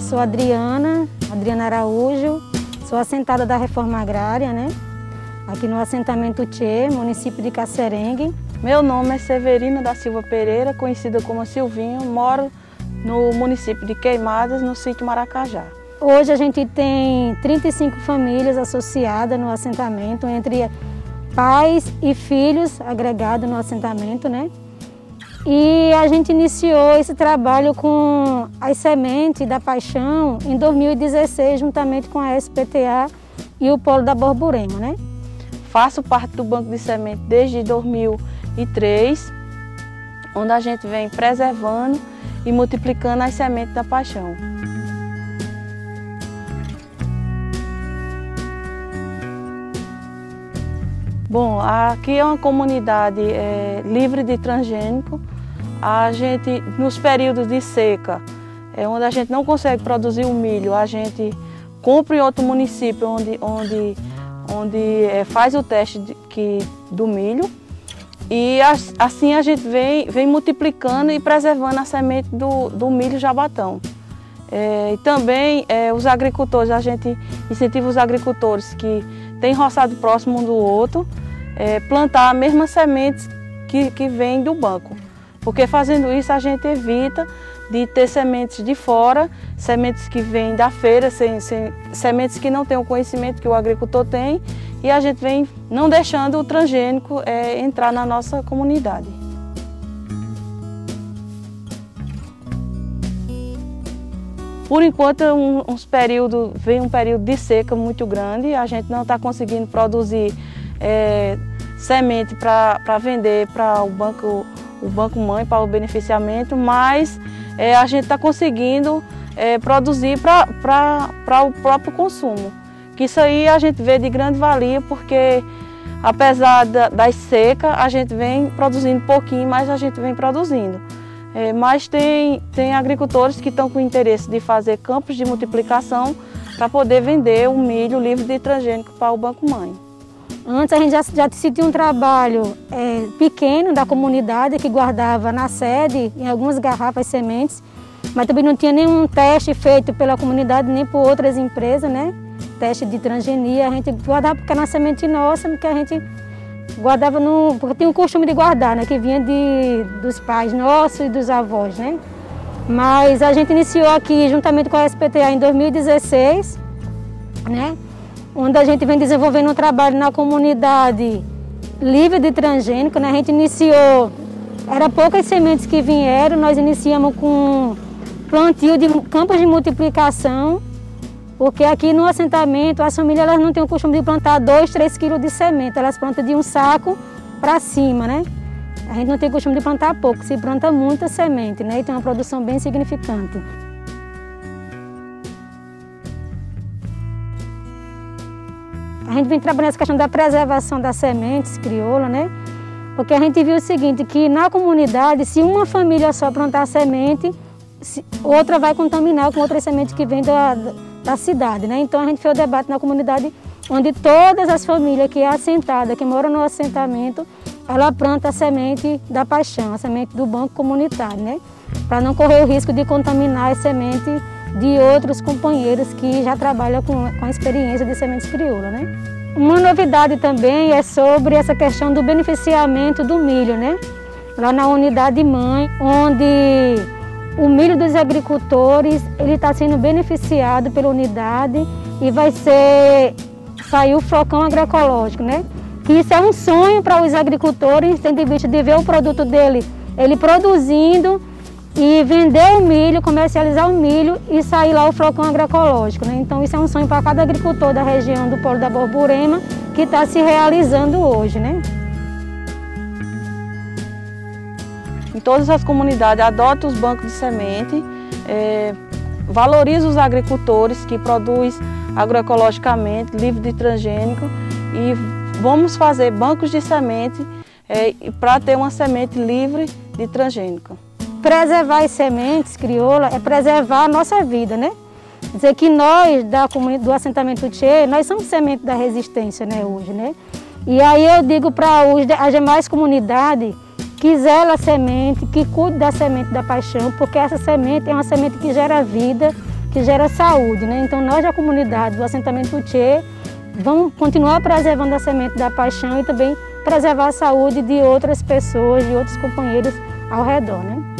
sou Adriana Araújo, sou assentada da Reforma Agrária, né? Aqui no assentamento Tchê, município de Casserengue. Meu nome é Severina da Silva Pereira, conhecida como Silvinho, moro no município de Queimadas, no sítio Maracajá. Hoje a gente tem 35 famílias associadas no assentamento, entre pais e filhos agregados no assentamento, né? E a gente iniciou esse trabalho com as sementes da paixão em 2016, juntamente com a SPTA e o Polo da Borborema, né? Faço parte do Banco de Semente desde 2003, onde a gente vem preservando e multiplicando as sementes da paixão. Bom, aqui é uma comunidade livre de transgênico. A gente, nos períodos de seca, onde a gente não consegue produzir o milho, a gente compra em outro município onde faz o teste do milho. E assim a gente vem multiplicando e preservando a semente do milho jabatão. E também os agricultores, a gente incentiva os agricultores que têm roçado próximo um do outro, plantar as mesmas sementes que vêm do banco. Porque fazendo isso a gente evita de ter sementes de fora, sementes que vêm da feira, sementes que não têm o conhecimento que o agricultor tem, e a gente vem não deixando o transgênico entrar na nossa comunidade. Por enquanto, vem um período de seca muito grande, a gente não está conseguindo produzir semente para vender para o Banco Mãe, para o beneficiamento, mas a gente está conseguindo produzir para o próprio consumo. Que isso aí a gente vê de grande valia, porque apesar das secas, a gente vem produzindo pouquinho, mas a gente vem produzindo. Mas tem agricultores que estão com interesse de fazer campos de multiplicação para poder vender o milho livre de transgênico para o Banco Mãe. Antes a gente já tinha um trabalho pequeno da comunidade que guardava na sede em algumas garrafas sementes, mas também não tinha nenhum teste feito pela comunidade nem por outras empresas, né? Teste de transgenia, a gente guardava porque era uma semente nossa, porque a gente guardava porque tinha o costume de guardar, né? Que vinha dos pais nossos e dos avós, né? Mas a gente iniciou aqui juntamente com a SPTA em 2016, né? Onde a gente vem desenvolvendo um trabalho na comunidade livre de transgênico, né? A gente iniciou, era poucas sementes que vieram, nós iniciamos com plantio de campos de multiplicação, porque aqui no assentamento as famílias elas não têm o costume de plantar 2, 3 quilos de semente, elas plantam de um saco para cima, né? A gente não tem o costume de plantar pouco, se planta muita semente, né? E tem uma produção bem significante. A gente vem trabalhando essa questão da preservação das sementes crioula, né? Porque a gente viu o seguinte, que na comunidade, se uma família só plantar semente, outra vai contaminar com outras sementes que vêm da cidade, né? Então a gente fez o debate na comunidade, onde todas as famílias que é assentada, que moram no assentamento, ela planta a semente da paixão, a semente do banco comunitário, né? Para não correr o risco de contaminar as sementes de outros companheiros que já trabalham com a experiência de sementes crioula, né? Uma novidade também é sobre essa questão do beneficiamento do milho, né? Lá na unidade mãe, onde o milho dos agricultores ele está sendo beneficiado pela unidade e vai sair o flocão agroecológico, né? Que isso é um sonho para os agricultores, tendo em vista de ver o produto dele, ele produzindo e vender o milho, comercializar o milho e sair lá o flocão agroecológico, né? Então isso é um sonho para cada agricultor da região do Polo da Borborema que está se realizando hoje, né? Em todas as comunidades adota os bancos de semente, valoriza os agricultores que produzem agroecologicamente, livre de transgênico, e vamos fazer bancos de semente para ter uma semente livre de transgênico. Preservar as sementes crioula é preservar a nossa vida, né? Dizer que nós, do assentamento Tchê, nós somos semente da resistência, né, hoje, né? E aí eu digo para as demais comunidades que zela a semente, que cuide da semente da paixão, porque essa semente é uma semente que gera vida, que gera saúde, né? Então nós da comunidade do assentamento Tchê vamos continuar preservando a semente da paixão e também preservar a saúde de outras pessoas, de outros companheiros ao redor, né?